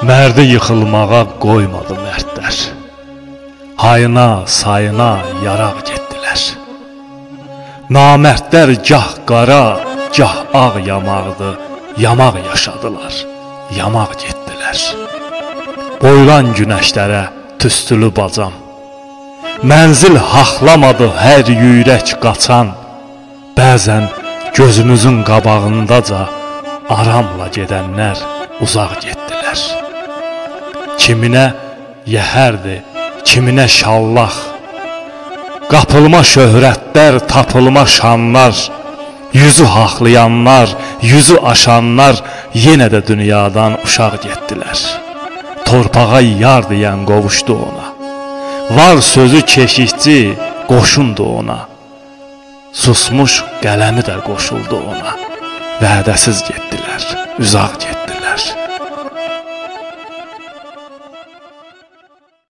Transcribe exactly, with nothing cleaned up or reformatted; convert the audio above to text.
Mərdi yıxılmağa qoymadı mərdlər. Hayına, sayına yaraq getdilər. Namərdlər gah qara, gah ağ yamaqdı, yamaq yaşadılar, yamaq getdilər. Boylan günəşlərə tüstülü bacam, mənzil haqlamadı hər yürək qaçan. Bəzən gözümüzün qabağındaca aramla gedənlər uzaq getdilər. Kiminə yəhərdi, kiminə şallaq, qapılma şöhrətlər, tapılma şanlar, yüzü haqlayanlar, yüzü aşanlar yenə də dünyadan uşaq getdilər. Torpağa yar deyən qovuşdu ona, var sözü keşikçi qoşundu ona. Susmuş qələmi də qoşuldu ona, vədəsiz getdilər, uzaq getdilər.